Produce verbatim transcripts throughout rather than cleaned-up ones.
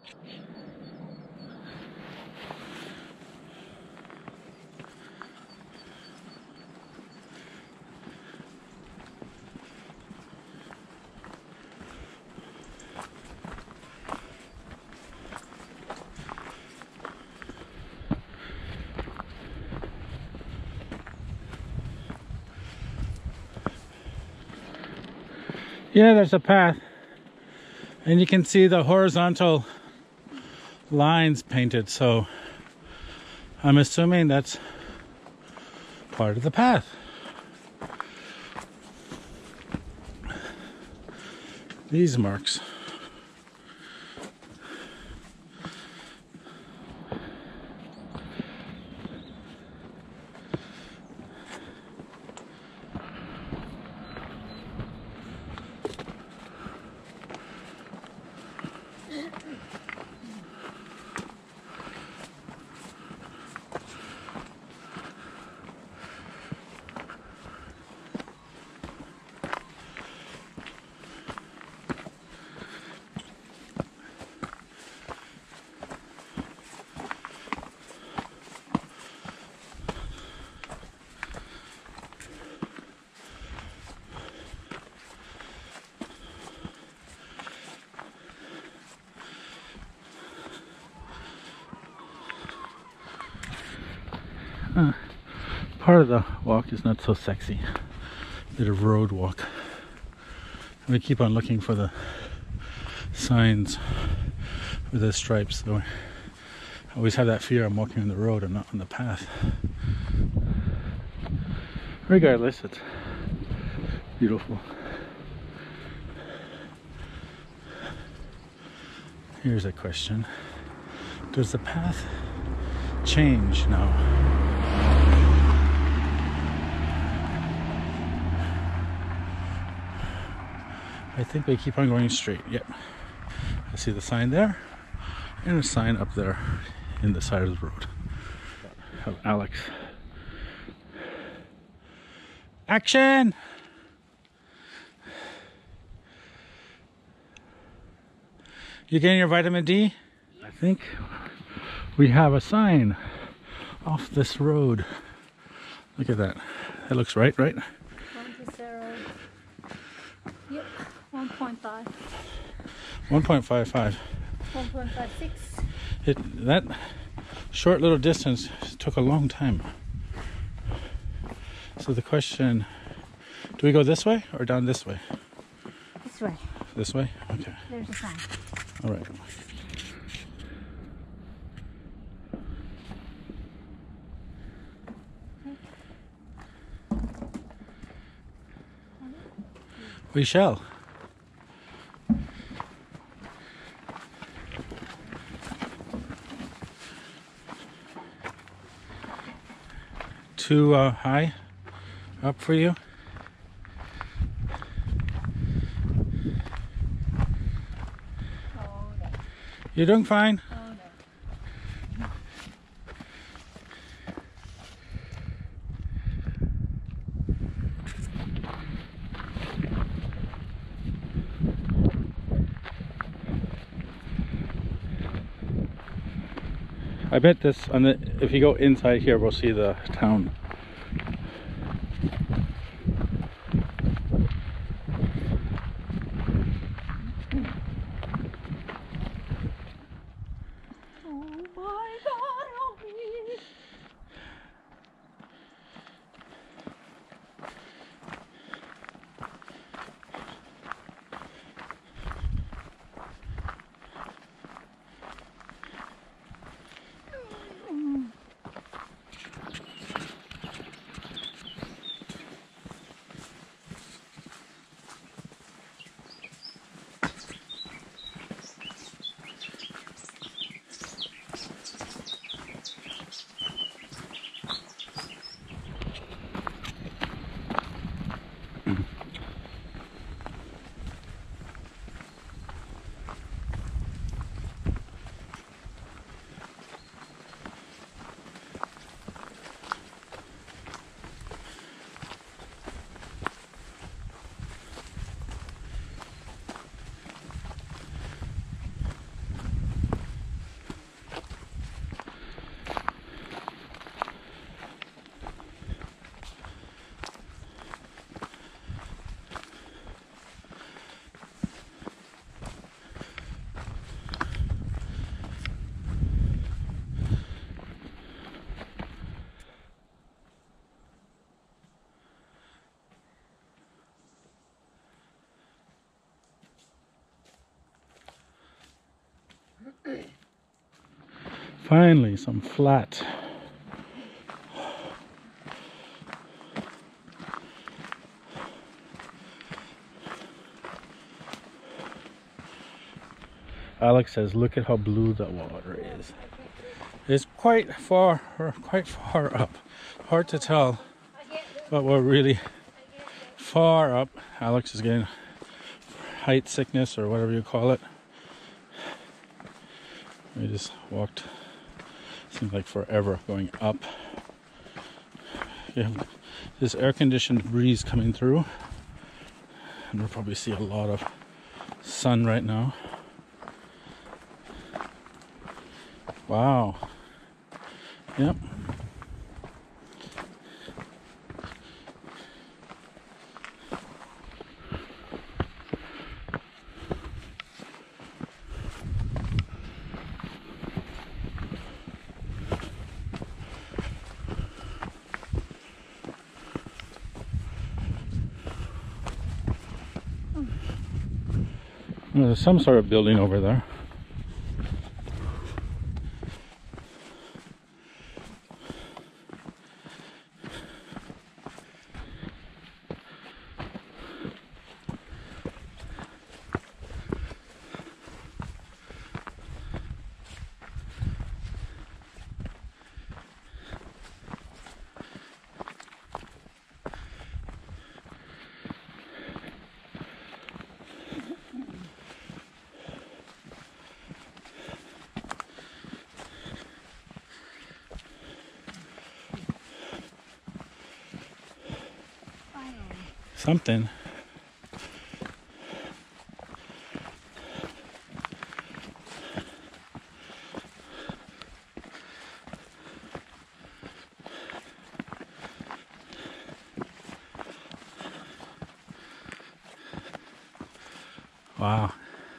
Yeah, there's a path, and you can see the horizontal lines painted, so I'm assuming that's part of the path. These marks. Uh, part of the walk is not so sexy. Bit of road walk. And we keep on looking for the signs with the stripes, so I always have that fear I'm walking on the road and not on the path. Regardless, it's beautiful. Here's a question. Does the path change now? I think we keep on going straight. Yep. I see the sign there and a sign up there in the side of the road of Alex. Action! You getting your vitamin D? I think we have a sign off this road. Look at that. That looks right, right? Yep, one point five. one point five five. one point five six. It, that short little distance took a long time. So the question, do we go this way or down this way? This way. This way? Okay. There's a sign. All right. We shall. Too uh, high up for you? Oh, no. You're doing fine. Oh, no. I bet this on the if you go inside here we'll see the town. Oh my God, help me. Finally, some flat. Alex says, look at how blue the water is. It's quite far, or quite far up. Hard to tell, but we're really far up. Alex is getting height sickness, or whatever you call it. We just walked, seems like forever going up. You have this air-conditioned breeze coming through, and we'll probably see a lot of sun right now. Wow. Yep. Well, there's some sort of building over there. Something. Wow.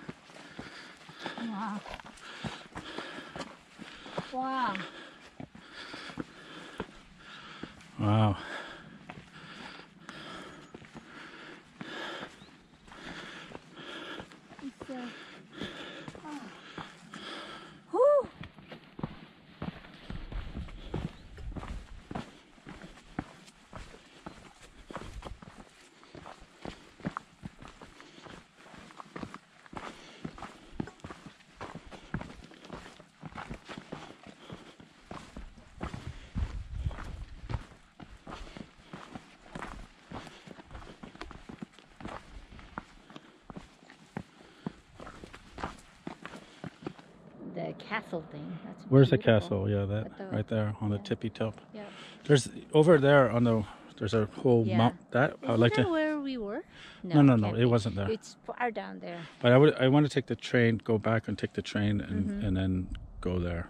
Wow. Wow. Wow. It's, uh, oh. Whew. The castle thing. That's Where's the beautiful. castle? Yeah, that At the- right there on the yeah. tippy top. Yeah. There's over there on the. There's a whole Yeah. mount. That I would Isn't like that to. where we were? No, no, no. can't It be. wasn't there. It's far down there. But I would. I want to take the train. Go back and take the train, and Mhm. and then go there.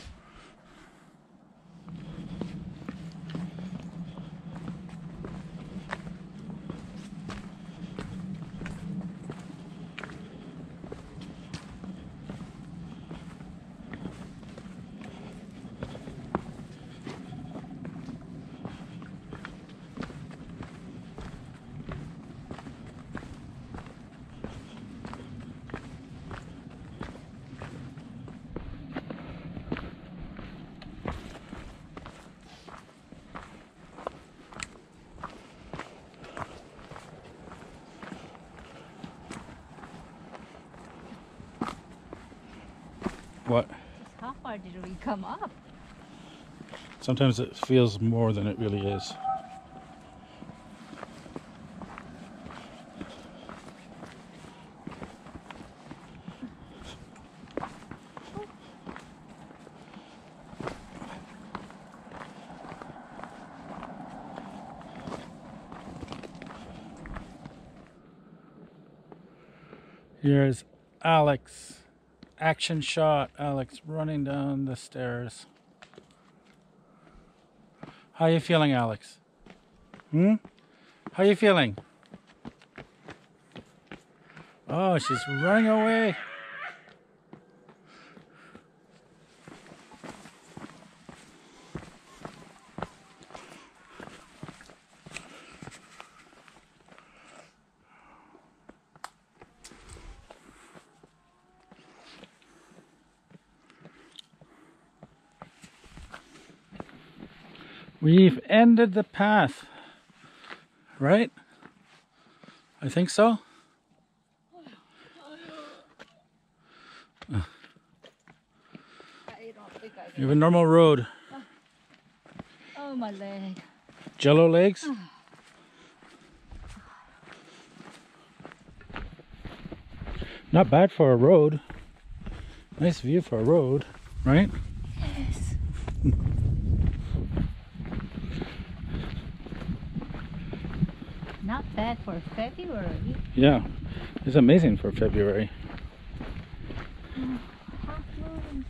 What? Just how far did we come up? Sometimes it feels more than it really is. Here's Alex. Action shot. Alex running down the stairs. How you feeling, Alex? Hmm? How you feeling? Oh, she's running away. We've ended the path, right? I think so. Uh, I don't think I you can. have a normal road. Oh, my leg. Jello legs? Not bad for a road. Nice view for a road, right? Yes. Not bad for February. Yeah, it's amazing for February. Half moon.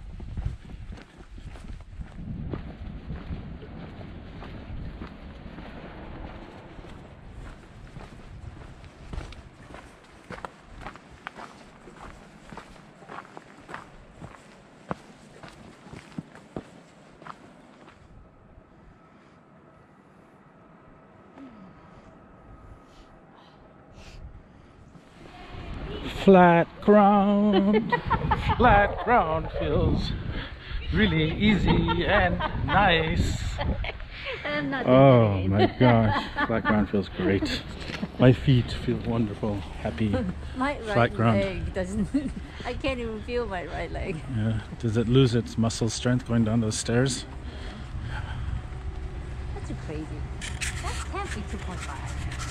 Flat ground, flat ground feels really easy and nice. I'm not Oh doing my it. gosh, flat ground feels great. My feet feel wonderful, happy. My Flat right ground. leg doesn't. I can't even feel my right leg. Yeah. Does it lose its muscle strength going down those stairs? That's too crazy. That can't be two point five.